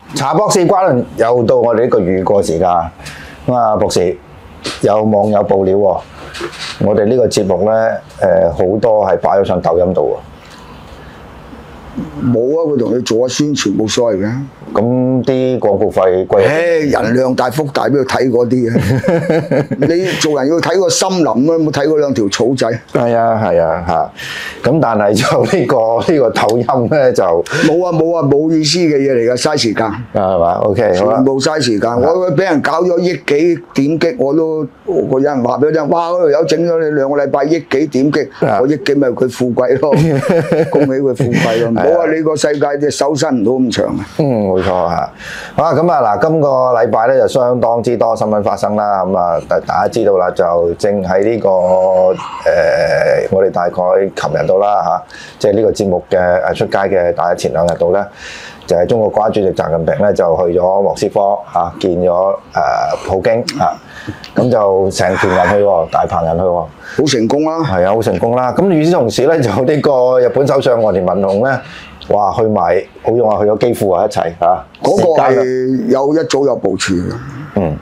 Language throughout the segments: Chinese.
查博士關論又到我哋呢個預告時間。咁啊，博士有網友報料喎，我哋呢個節目咧好多係擺咗上抖音度喎。 冇啊，佢同你做下宣傳冇所謂嘅。 咁啲廣告費貴。 人量大福大，邊度睇嗰啲啊？你做人要睇個森林啊，冇睇嗰兩條草仔。 係啊嚇。咁但係就呢個抖音咧就冇意思嘅嘢嚟㗎，嘥時間。 係嘛 ？OK， 好啦。 全部嘥時間。我俾人搞咗億幾點擊，有人話俾我聽，哇！嗰度有整咗你2個禮拜億幾點擊，我億幾咪佢富貴咯，恭喜佢富貴咯。唔好啊！你個世界嘅手伸唔到咁長啊。 冇錯嚇。好啦，咁啊嗱，今個禮拜咧就相當之多新聞發生啦。咁啊，大家知道啦，就正喺呢個我哋大概琴日到啦嚇，即係呢個節目嘅出街嘅大概前2日到咧，就係中國國家主席習近平咧就去咗莫斯科嚇，見咗普京嚇，咁就成團人去喎，大棚人去喎， 好成功啦。 係啊，好成功啦。咁與此同時咧，就呢個日本首相岸田文雄咧，哇，去埋好似話去咗基輔啊一齊嚇。 嗰個係一早有部署嘅。 嗯。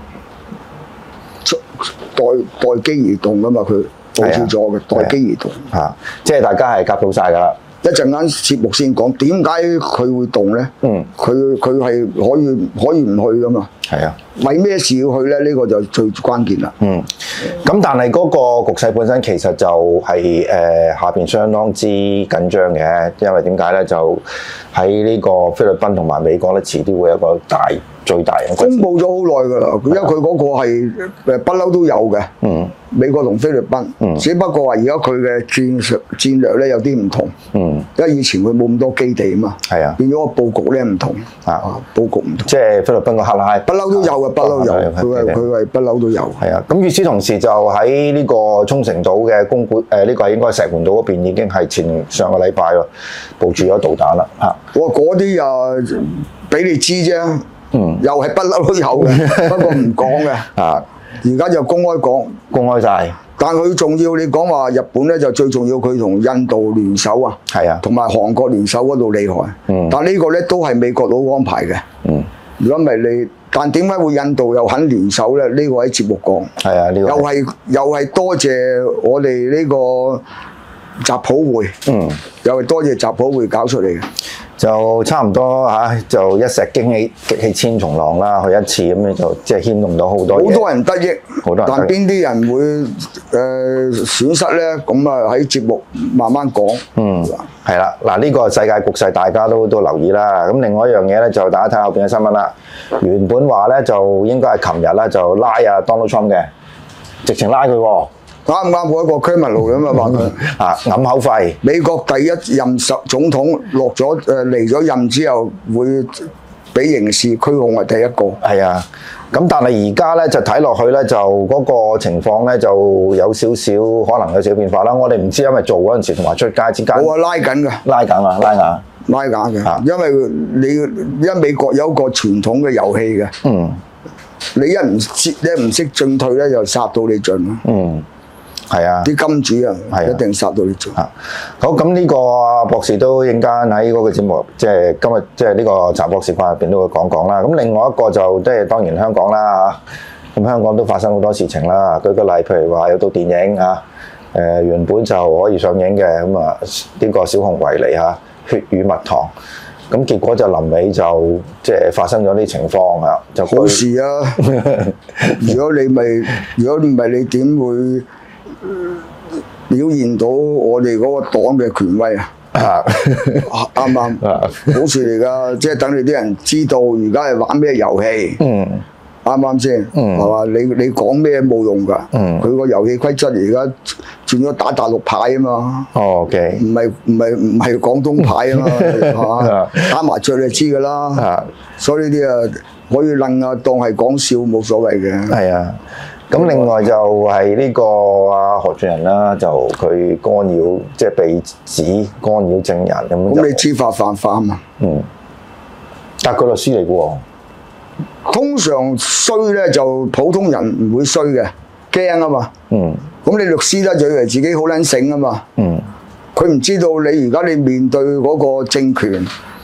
待機而動㗎嘛，佢部署咗嘅待機而動。 嚇，即係大家係夾到晒㗎啦。 一陣間節目先講點解佢會動咧？佢係可以唔去噶嘛？ 係啊。 為咩事要去咧？呢個就最關鍵啦。 咁但係嗰個局勢本身其實就係下邊相當之緊張嘅，因為點解咧？就喺呢個菲律賓同埋美國咧，遲啲會有一個最大嘅公佈咗好耐㗎啦，因為佢嗰個係不嬲都有嘅。美國同菲律賓，只不過話而家佢嘅戰略咧有啲唔同。因為以前佢冇咁多基地啊嘛。係啊。變咗個佈局咧唔同。佈局唔同。即係菲律賓個克拉。不嬲都有嘅，不嬲有。佢係不嬲都有。係啊。咁與此同時就喺呢個沖繩島嘅公館呢個係應該係石門島嗰邊已經係上個禮拜喎部署咗導彈啦。我嗰啲又俾你知啫。又係不嬲都有嘅，不過唔講嘅。而家就公開晒。但佢重要，你講話日本咧就最重要，佢同印度聯手啊，同埋韓國聯手嗰度厲害。但呢個咧都係美國佬安排嘅。如果唔係你，但點解會印度又肯聯手咧？呢個喺節目講。係啊，呢個又係多謝我哋呢個習普會。又係多謝習普會搞出嚟嘅。就差唔多就一石激起千重浪啦，去一次咁樣就即係牽動到好多嘢。好多人得益，但邊啲人會損失咧？咁啊喺節目慢慢講。係啦，嗱呢個世界局勢大家都留意啦。咁另外一樣嘢咧，就大家睇後邊嘅新聞啦。原本話咧就應該係琴日啦，就拉Donald Trump 嘅，直情拉佢喎。啱唔啱？嗰一個 criminal 咁啊話佢揞口費。美國第一任總統離咗任之後，會俾刑事拘控係第一個。係啊，咁但係而家咧就睇落去咧，就嗰個情況咧就有少少可能有少少變化啦。我哋唔知，因為做嗰陣時同埋出街之間。我話拉緊㗎。拉緊嘅。因為美國有一個傳統嘅遊戲嘅。你一唔識進退咧，就殺到你盡咯。係啊，啲金主啊，一定殺到你盡。好，咁呢個博士都陣間喺嗰個節目，即係今日即係呢個查博士班入邊都會講啦。咁另外一個就即係當然香港啦嚇，咁香港都發生好多事情啦。舉個例，譬如話有套電影原本就可以上映嘅，咁啊呢個小熊維尼《血與蜜糖》，咁結果就臨尾就即係發生咗啲情況啊，就好事啊！如果唔係你點會表現到我哋嗰個黨嘅權威啊？啱唔啱？好事嚟㗎，即係等你啲人知道而家係玩咩遊戲。啱唔啱先？係嘛？你講咩冇用㗎。佢個遊戲規則而家轉咗打大陸牌啊嘛。OK。唔係廣東牌啊嘛，係嘛？打麻雀你知㗎啦。所以呢啲啊可以楞啊當係講笑冇所謂嘅。係啊。咁另外就係呢個何俊仁啦，就佢干擾，即係被指干擾證人咁樣。咁你知法犯法啊嘛？但係佢律師嚟嘅喎。通常衰咧就普通人唔會衰嘅，驚啊嘛。咁你律師咧就以為自己好撚醒啊嘛。佢唔知道你而家你面對嗰個政權，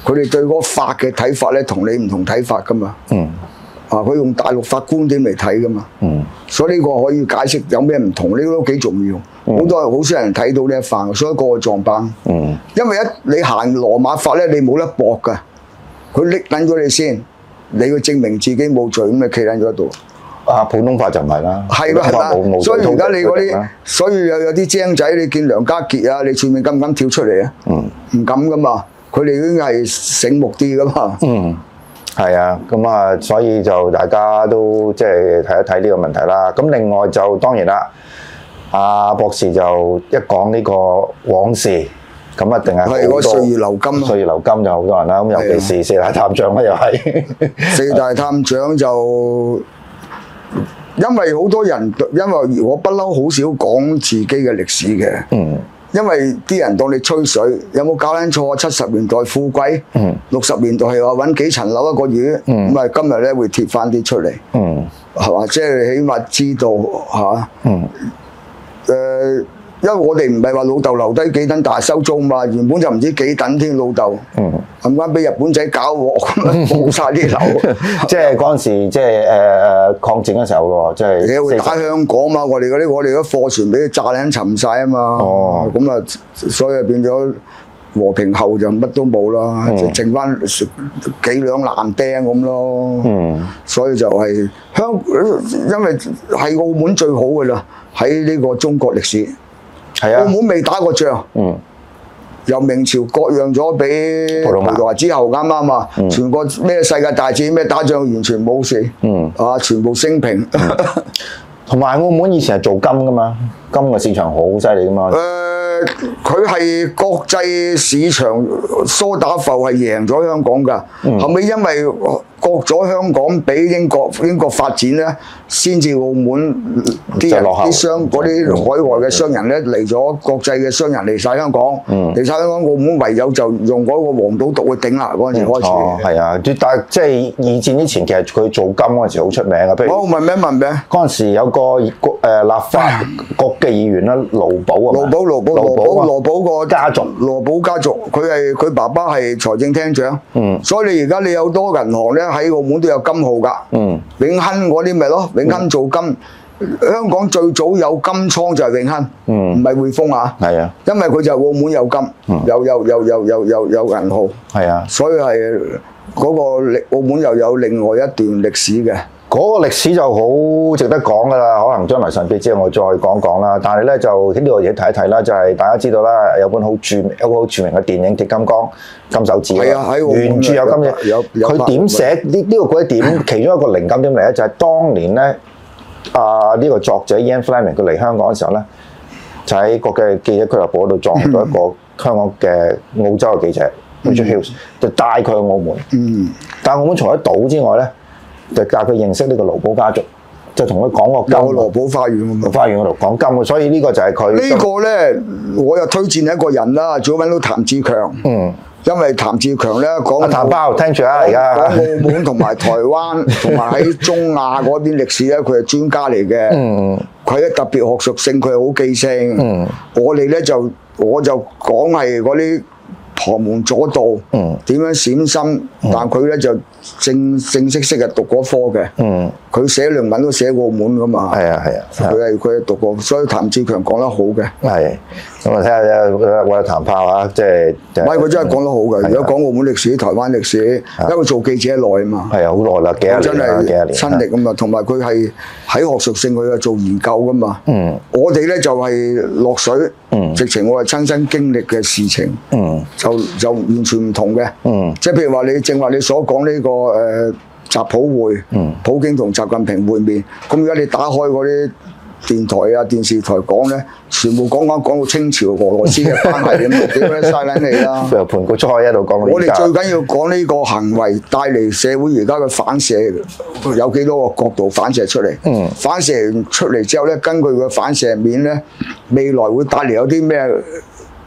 佢哋對嗰個法嘅睇法咧，同你唔同睇法噶嘛。佢用大陸法觀點嚟睇噶嘛。所以呢個可以解釋有咩唔同，呢個都幾重要。好少人睇到呢一範，所以個個撞板。因為你行羅馬法咧，你冇得駁噶，佢拎緊咗你先，你要證明自己冇罪，咁你企緊咗喺度。 普通法就唔係啦， 係啦，所以而家你嗰啲，所以有啲精仔，你見梁家傑啊，你前面敢唔敢跳出嚟啊？唔敢噶嘛，佢哋已經係醒目啲噶嘛。 係啊，咁啊，所以就大家都即係睇一睇呢個問題啦。咁另外就當然啦，阿博士就一講呢個往事，咁一定係好多歲月流金， 歲月流金就好多人啦。咁尤其是四大探長咧，又係四大探長就。因為好多人，因為我不嬲好少講自己嘅歷史嘅，因為啲人當你吹水，有冇搞緊錯？70年代富貴，60年代係話揾幾層樓一個月，咁啊今日咧會貼翻啲出嚟，係嘛？即係起碼知道嚇，因為我哋唔係話老豆留低幾等大收租嘛，原本就唔知幾等添老豆，咁啱俾日本仔搞鑊，冇晒啲樓。 即係嗰陣時，即係抗戰嘅時候咯，即係。 你會打香港嘛？我哋嗰啲貨船俾佢炸撚沉晒啊嘛。咁啊，所以變咗和平後就乜都冇啦，就剩翻幾兩爛釘咁咯。所以就係因為係澳門最好嘅啦，喺呢個中國歷史。澳門未打過仗，由明朝割讓咗俾葡萄牙之後，啱啱啊，全個咩世界大戰咩打仗完全冇事，全部升平。 同埋澳門以前係做金噶嘛，金嘅市場好犀利噶嘛。 佢係國際市場梳打埠係贏咗香港㗎，後尾因為割咗香港俾英國發展咧，先至澳門啲人啲商嗰啲海外嘅商人咧嚟咗，國際嘅商人嚟晒香港，嚟晒香港，澳門唯有就用嗰個黃賭毒去頂啦嗰陣時開始。係啊，但係即係二戰之前，其實佢做金嗰陣時好出名嘅。譬如問咩？嗰陣時有個立法局嘅議員啦，盧寶啊，羅寶個家族，佢爸爸係財政廳長，所以你而家你有多銀行咧喺澳門都有金號㗎，永亨嗰啲咪咯，永亨做金，香港最早有金倉就係永亨，唔係匯豐啊，係啊，因為佢就澳門有金，有銀號，係啊，所以係嗰個澳門又有另外一段歷史嘅。 嗰個歷史就好值得講㗎啦，可能將來神秘之後我再講講啦。但係咧就呢度嘢睇一睇啦，就係大家知道啦，有本好著名嘅電影《鐵金剛》金手指，原著有金嘅。佢點寫呢個佢點？其中一個靈感點嚟咧，就係當年咧呢個作者 Ian Fleming 佢嚟香港嘅時候咧，就喺國際記者俱樂部嗰度撞到一個香港嘅澳洲嘅記者 Richard Hughes，就帶佢去澳門。但係澳門除咗賭之外咧，就教佢認識呢個盧寶家族，就同佢講個金。 有羅寶花園嗰度講金嘅，所以呢個就係佢。 呢個咧，我又推薦一個人啦，最好揾到譚志強。因為譚志強咧講譚包聽住啊，而家講澳門同埋台灣同埋喺中亞嗰邊歷史咧，佢係專家嚟嘅。佢咧特別學術性，佢係好記性。我哋咧我就講係嗰啲旁門左道，點樣閃心，但佢咧就正式嘅讀嗰科嘅。佢寫論文都寫澳門噶嘛。係啊，佢係讀過，所以譚志強講得好嘅。係，咁啊睇下我有譚炮啊，即係。 唔係佢真係講得好嘅，如果講澳門歷史、台灣歷史，因為做記者耐啊嘛。 係啊，好耐啦，幾多年啦， 真係親歷咁啊，同埋佢係喺學術性，佢係做研究噶嘛。我哋咧就係落水，直情我係親身經歷嘅事情。就完全唔同嘅。即係譬如話你正話你所講呢個習普會，普京同習近平會面，咁而家你打開嗰啲電台啊、電視台講咧，全部講到清朝俄羅斯嘅關係咁，點樣嘥撚你啦？佢又盤古初一度講到。我哋最緊要講呢個行為帶嚟社會而家嘅反射，有幾多個角度反射出嚟？反射出嚟之後咧，根據個反射面咧，未來會帶嚟有啲咩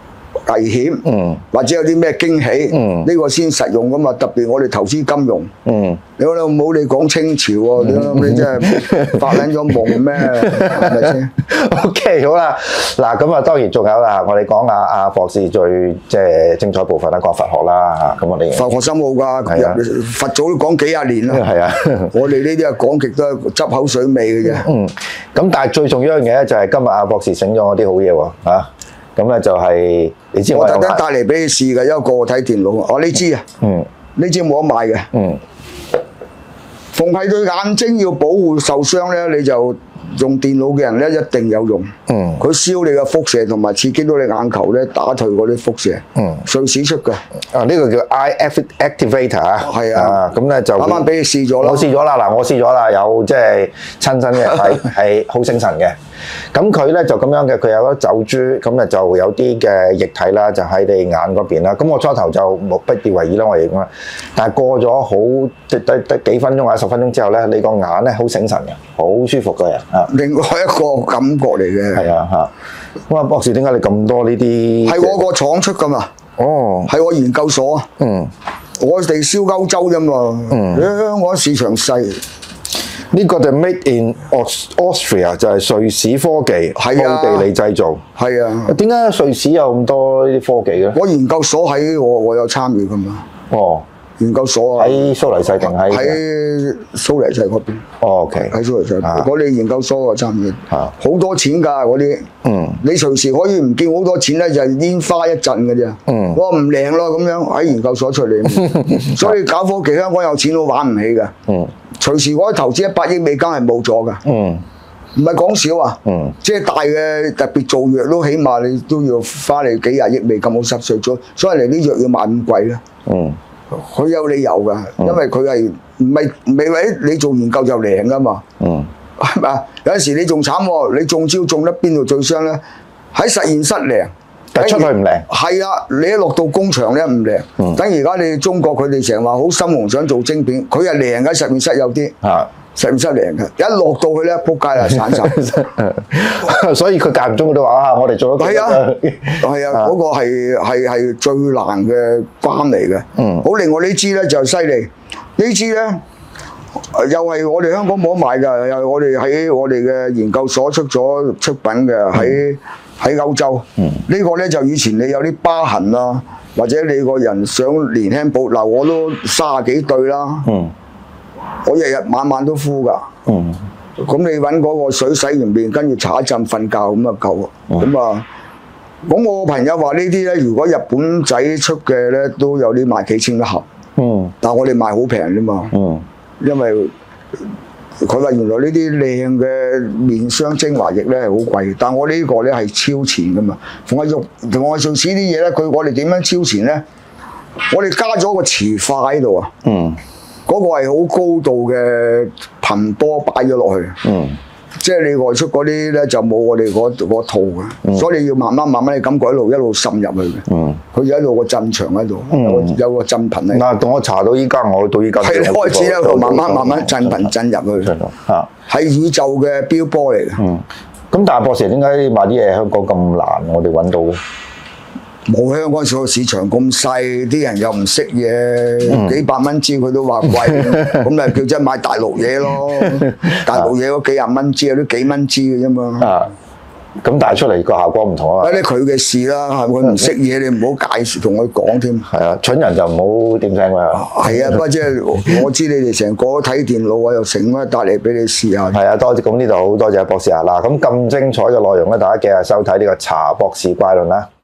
危險，或者有啲咩驚喜，呢個先實用噶嘛。特別我哋投資金融，你老母你講清朝喎，你真係發撚咗夢咩？係咪先 ？OK， 好啦，嗱咁啊，當然仲有啦，我哋講阿博士最即係精彩部分啦，講佛學啦嚇，咁我哋佛學深奧㗎，佛祖都講幾廿年啦。係啊，我哋呢啲啊講極都係執口水尾嘅啫。 咁但係最重要一樣嘢咧，就係今日阿博士醒咗我啲好嘢喎嚇。咁咧就係你知我特登帶嚟俾你試嘅，因為個睇電腦。呢支啊，呢支冇得賣嘅。逢係對眼睛要保護受傷咧，你就用電腦嘅人咧一定有用。佢燒你嘅輻射同埋刺激到你眼球咧，打退嗰啲輻射。瑞士出嘅。呢個叫 Eye Activator 啊。 係啊。 咁咧就啱啱俾你試咗啦。 我試咗啦，我試咗啦，有即係親身嘅係好醒神嘅。咁佢咧就咁樣嘅，佢有粒酒珠，咁啊就有啲嘅液體啦，就喺你眼嗰邊啦。咁我初頭就冇不以為意啦，我哋咁但係過咗好得幾分鐘或者10分鐘之後咧，你個眼咧好醒神嘅，好舒服嘅人啊。 另外一個感覺嚟嘅。 係啊嚇。咁啊，博士點解你咁多呢啲？ 係我個廠出㗎嘛。 哦。 係我研究所啊。我哋燒歐洲啫嘛。香港市場細。 呢個就 Made in Austria 就係瑞士科技，奧地利製造。係啊。點解瑞士有咁多呢啲科技嘅？ 我研究所喺我有參與㗎嘛。哦。研究所啊。喺蘇黎世定喺蘇黎世嗰邊。 OK。 喺蘇黎世。我哋研究所啊參與。好多錢㗎嗰啲。你隨時可以唔見好多錢咧，就係煙花一陣㗎啫。我話唔靈咯咁樣喺研究所出嚟。所以搞科技香港有錢都玩唔起㗎。隨時我投資100億美金係冇咗㗎，唔係講少啊，即係大嘅特別做藥都起碼你都要花你幾廿億美金，好濕碎咗，所以嚟啲藥要賣咁貴咧。佢有理由㗎，因為佢係唔係話你做研究就靈㗎嘛，係咪啊？有陣時你仲慘喎，你中招中得邊度最傷咧？喺實驗室靈。 但出去唔靈， 係啊！你一落到工場咧唔靈，等而家你中國佢哋成日話好心紅想做晶片，佢係靈嘅實驗室有啲，實驗室靈嘅，一落到去咧撲街啦散晒， 所以佢間唔中都話我哋做咗。 係啊，嗰個係最難嘅關嚟嘅。好，另外呢支咧就犀利，呢支咧又係我哋香港冇得賣㗎，又係我哋喺我哋嘅研究所出品嘅喺歐洲，呢個咧就以前你有啲疤痕啊，或者你個人想年輕保留，我都30幾對啦，我日日晚晚都敷㗎，咁你揾嗰個水洗完面，跟住搽一陣瞓覺咁啊夠，咁我個朋友話呢啲咧，如果日本仔出嘅咧，都有啲賣幾千一盒，但係我哋賣好平啫嘛，因為佢話原來呢啲靚嘅面霜精華液咧係好貴，但我呢個咧係超前噶嘛。同我做此啲嘢咧，我哋點樣超前咧？我哋加咗個磁化喺度啊，嗰個係好高度嘅頻波擺咗落去，即係你外出嗰啲咧就冇我哋嗰套嘅，所以你要慢慢你感覺一路滲入去嘅，佢有一路個震場喺度，有個震頻喺度。 嗱，我查到依家，我到依家係開始一路慢慢震頻震入去，係宇宙嘅標波嚟嘅。 咁但係博士點解買啲嘢香港咁難？我哋揾到冇香港個市場咁細，啲人又唔識嘢，幾百蚊支佢都話貴，咁咪叫真買大陸嘢咯。大陸嘢嗰幾廿蚊支，有啲幾蚊支嘅啫嘛。 咁但係出嚟個效果唔同啊。 呢佢嘅事啦，係佢唔識嘢，你唔好介紹同佢講添。 係啊，蠢人就唔好點聲佢。 係啊，不過即係我知你哋成個睇電腦啊，又成啦，帶嚟俾你試下。 係啊，多謝咁呢度好多謝博士啊！嗱，咁精彩嘅內容咧，大家記得收睇呢個茶博士怪論啦。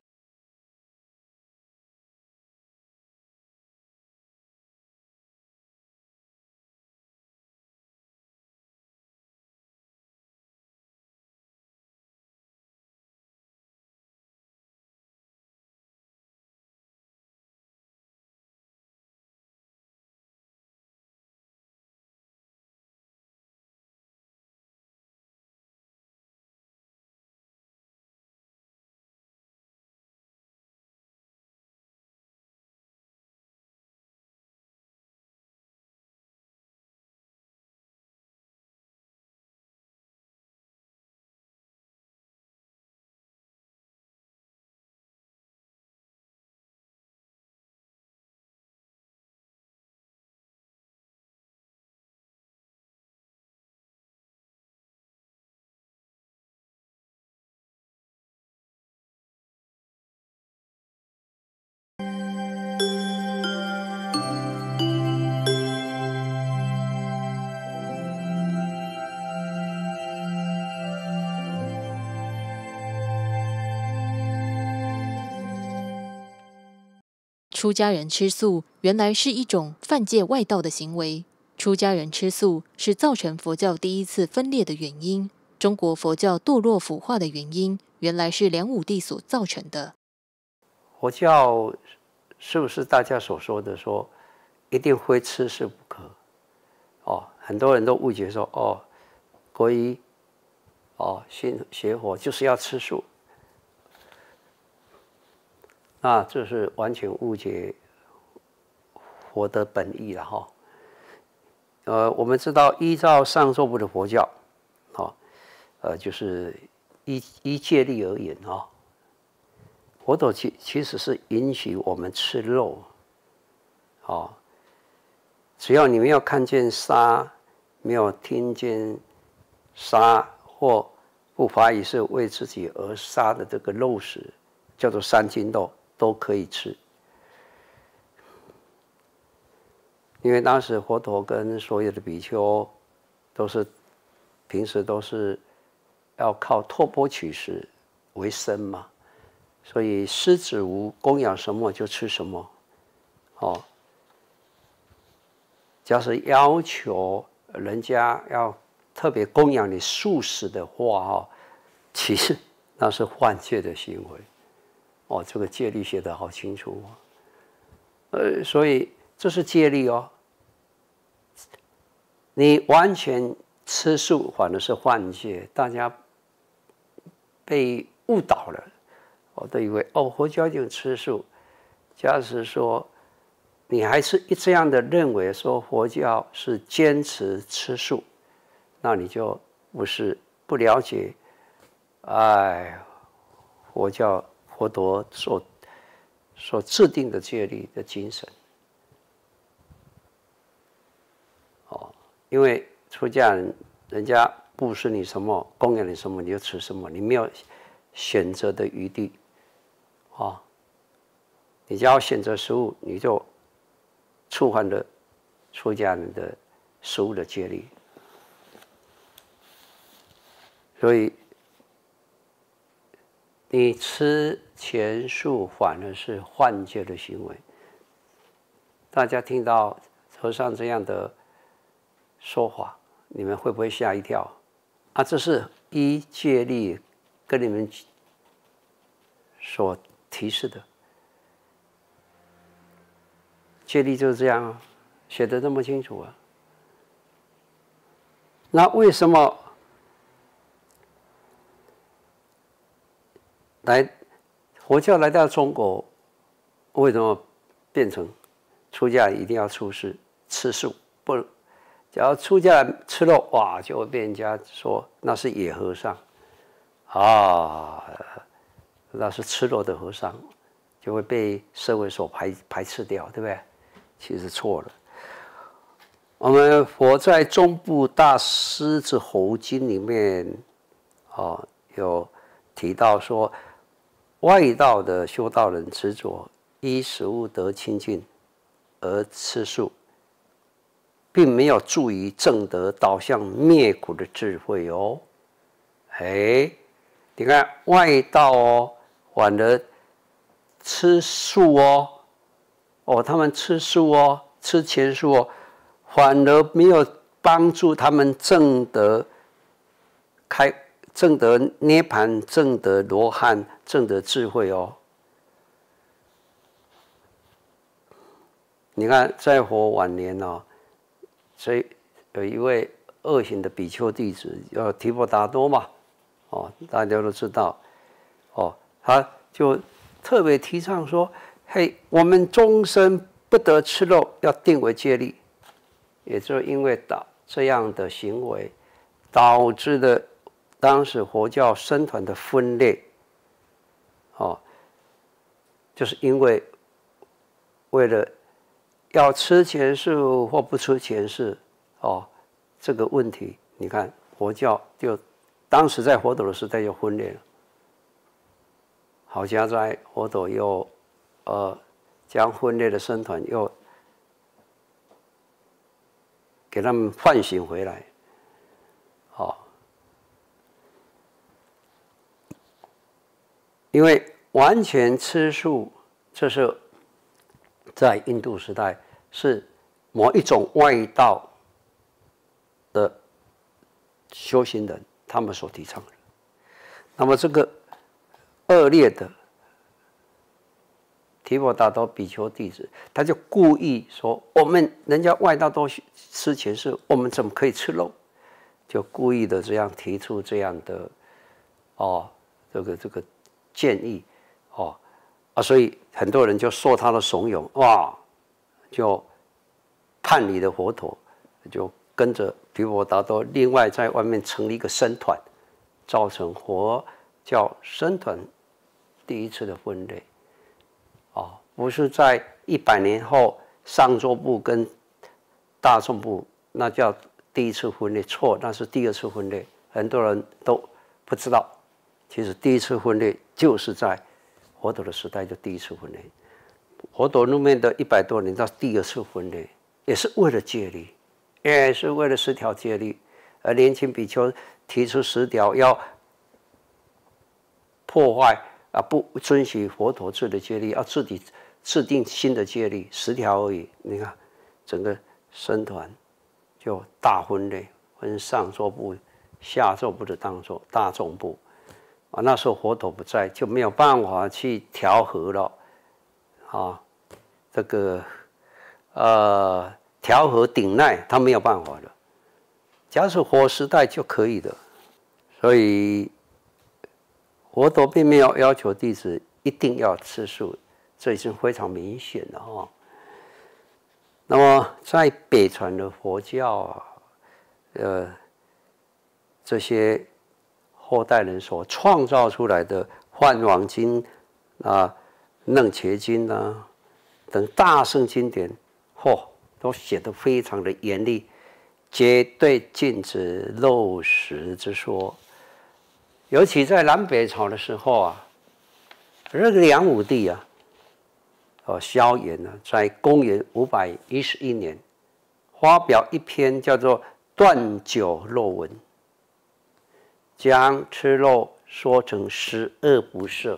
出家人吃素原来是一种犯戒外道的行为。出家人吃素是造成佛教第一次分裂的原因。中国佛教堕落腐化的原因，原来是梁武帝所造成的。 佛教是不是大家所说的说一定非吃素不可？很多人都误解说皈依信学佛就是要吃素，那这是完全误解佛的本意了哈。我们知道依照上座部的佛教，就是依戒律而言佛陀其实是允许我们吃肉，只要你没有看见杀，没有听见杀或不怀疑是为自己而杀的这个肉食，叫做三净肉，都可以吃。因为当时佛陀跟所有的比丘平时都是要靠托钵取食为生嘛，所以狮子无供养什么就吃什么。假使要求人家要特别供养你素食的话其实那是犯戒的行为。这个戒律写得好清楚所以这是戒律你完全吃素反而是犯戒，大家被误导了，都以为佛教就吃素。假使说你还是这样的认为说佛教是坚持吃素，那你就不了解佛陀所制定的戒律的精神。因为出家人家布施你什么，供养你什么，你就吃什么，你没有选择的余地你只要选择食物，你就触犯了出家人的食物的戒律。所以你吃全素反而是犯戒的行为。大家听到和尚这样的说法，你们会不会吓一跳？这是依戒律跟你们所提示的。戒律就是这样写得那么清楚那为什么佛教来到中国，为什么变成出家一定要吃素？不，只要出家吃肉，就会被人家说那是野和尚那是吃肉的和尚，就会被社会所排斥掉，对不对？其实错了。我们佛在中部大狮子吼经里面有提到说，外道的修道人执着依食物得清净而吃素，并没有助于正德导向灭苦的智慧你看外道反而吃素他们吃素吃全素反而没有帮助他们正德涅槃、正德罗汉、正德智慧你看在佛晚年所以有一位恶行的比丘弟子叫提婆达多嘛大家都知道他就特别提倡说我们终身不得吃肉，要定为戒律。也就是因为这样的行为导致的当时佛教僧团的分裂就是因为为了要吃全素或不吃全素这个问题，你看佛教就当时在佛陀的时代就分裂了。好家在佛陀又将分裂的僧团又给他们唤醒回来因为完全吃素，这是在印度时代是某一种外道的修行人他们所提倡的。那么这个恶劣的提婆达多比丘弟子，他就故意说：我们人家外道都吃全素，我们怎么可以吃肉？就故意的这样提出这样的这个建议所以很多人就受他的怂恿，哇，就叛离了佛陀，就跟着提婆达多另外在外面成立一个僧团，造成佛教僧团第一次的分裂。不是在100年后上座部跟大众部那叫第一次分裂，错，那是第二次分裂，很多人都不知道。其实第一次分裂就是在佛陀的时代就第一次分裂，佛陀入灭的100多年到第二次分裂，也是为了戒律，也是为了10条戒律。而莲钦比丘提出10条要破坏不遵循佛陀制的戒律，要自己制定新的戒律，10条而已。你看，整个僧团就大分裂，分上座部、下座部的当做大众部。那时候佛陀不在，就没有办法去调和了。这个调和顶耐，他没有办法了。假使佛时代就可以的，所以佛陀并没有要求弟子一定要吃素，这已经非常明显了那么在北传的佛教这些后代人所创造出来的《梵网经》《楞伽经》等大圣经典，都写得非常的严厉，绝对禁止肉食之说。尤其在南北朝的时候这个梁武帝萧衍在公元511年发表一篇叫做《断酒肉文》，将吃肉说成12不赦，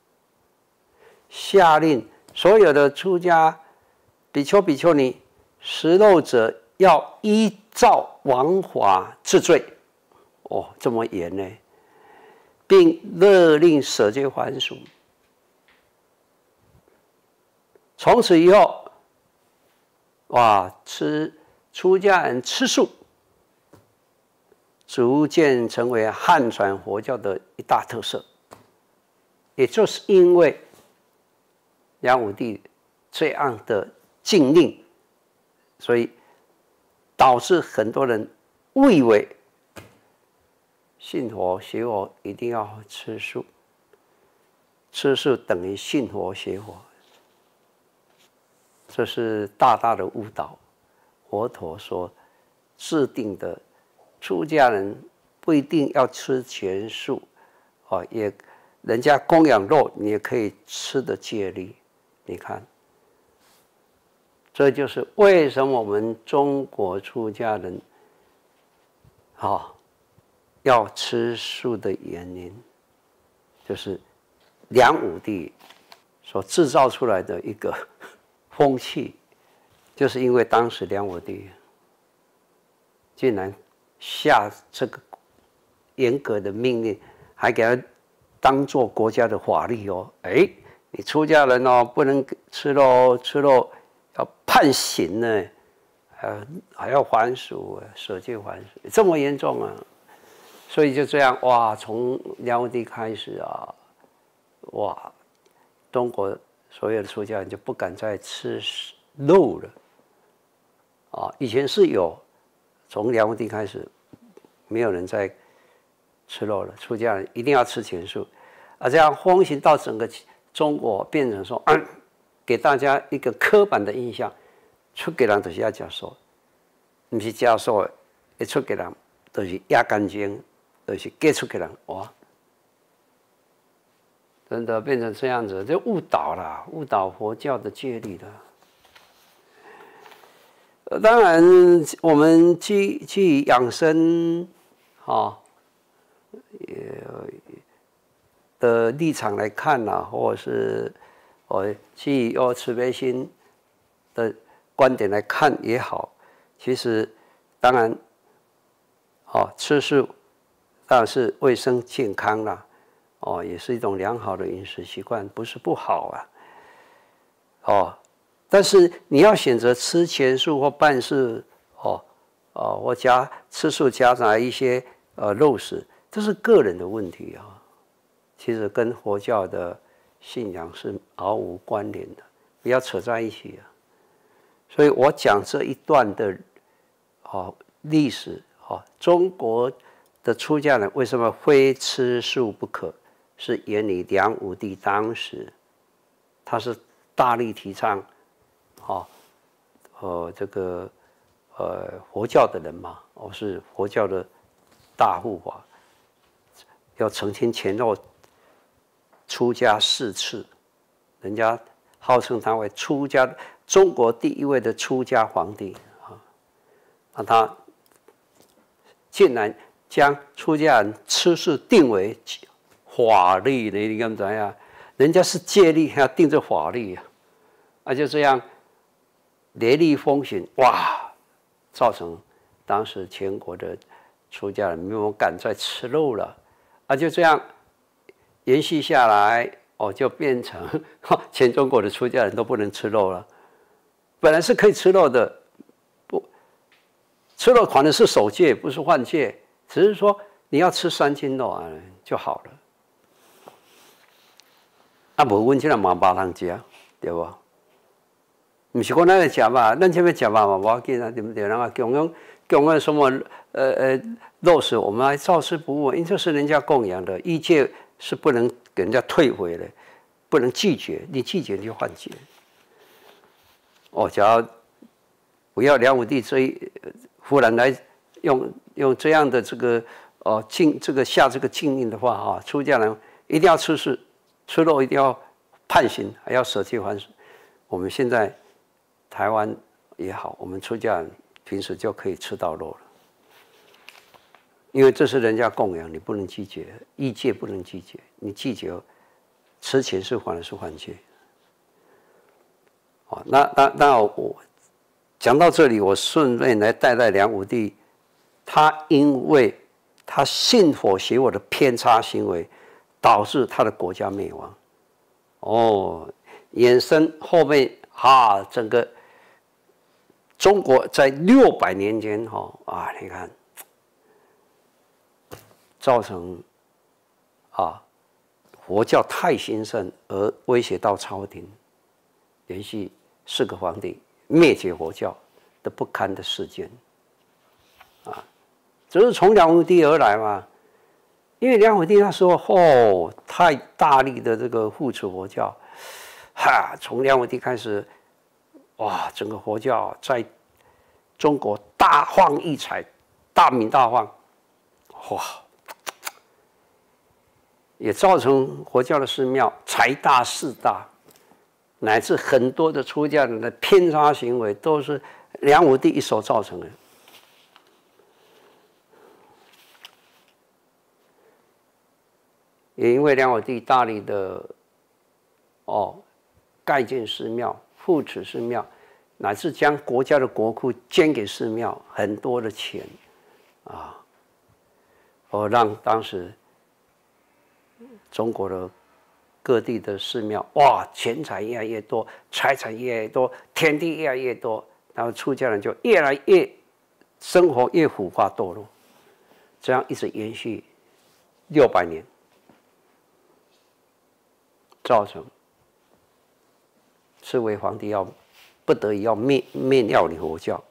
下令所有的出家比丘比丘尼食肉者要依照王法治罪。这么严呢？并勒令舍戒还俗。从此以后，出家人吃素，逐渐成为汉传佛教的一大特色。也就是因为梁武帝这样的禁令，所以导致很多人误以为信佛学佛一定要吃素，吃素等于信佛学佛，这是大大的误导。佛陀所制定的出家人不一定要吃全素也人家供养肉你也可以吃的戒律。你看，这就是为什么我们中国出家人要吃素的原因，就是梁武帝所制造出来的一个风气，就是因为当时梁武帝竟然下这个严格的命令，还给他当做国家的法律你出家人不能吃肉，吃肉要判刑呢，还要还俗，舍戒还俗，这么严重所以就这样从梁武帝开始中国所有的出家人就不敢再吃肉了以前是有，从梁武帝开始没有人再吃肉了，出家人一定要吃全素这样风行到整个中国，变成说给大家一个刻板的印象，出家人就是要吃素，不是吃素的出家人就是压干净，就是假出家人真的变成这样子，就误导了，误导佛教的戒律了。当然，我们去养生的立场来看或者是去有慈悲心的观点来看也好，其实当然，吃素当然是卫生健康啦，也是一种良好的饮食习惯，不是不好啊，但是你要选择吃全素或半素，或吃素加上一些肉食，这是个人的问题啊，其实跟佛教的信仰是毫无关联的，不要扯在一起啊。所以我讲这一段的历史中国的出家人为什么非吃素不可，是源于梁武帝当时他是大力提倡这个佛教的人嘛，是佛教的大护法，要承亲前后出家4次，人家号称他为出家中国第一位的出家皇帝啊，他竟然将出家人吃素定为法律呢？你看怎样？人家是戒律，还要定这法律就这样雷厉风行，哇，造成当时全国的出家人没有敢再吃肉了就这样延续下来就变成全中国的出家人都不能吃肉了。本来是可以吃肉的，不吃肉反正是守戒，不是犯戒，只是说你要吃3斤肉就好了。无阮这人嘛肉通食，对不？不是讲咱来食肉，咱这边食肉嘛无要紧对不对？然后供养什么肉食，我们还照吃不误，因为这是人家供养的，异戒是不能给人家退回的，不能拒绝，你拒绝你就犯戒。假如不要梁武帝忽然来用这样的这个下这个禁令的话出家人一定要吃素，吃肉一定要判刑，还要舍弃还俗。我们现在台湾也好，我们出家人平时就可以吃到肉了，因为这是人家供养，你不能拒绝，异戒不能拒绝，你拒绝吃全素反而是犯戒。那我讲到这里，我顺便来带梁武帝，他因为他信佛学佛的偏差行为，导致他的国家灭亡。衍生后面整个中国在600年间你看造成佛教太兴盛而威胁到朝廷，连续4个皇帝灭绝佛教的不堪的事件这是从梁武帝而来嘛。因为梁武帝那时候太大力的这个护持佛教从梁武帝开始整个佛教在中国大放异彩，大名大放也造成佛教的寺庙财大势大，乃至很多的出家人的偏差行为都是梁武帝一手造成的。也因为梁武帝大力的盖建寺庙、护持寺庙，乃至将国家的国库捐给寺庙很多的钱让当时中国的各地的寺庙钱财越来越多，财产越来越多，田地越来越多，然后出家人就越来越生活越腐化堕落，这样一直延续600年，造成刺猬皇帝不得已要灭掉佛教。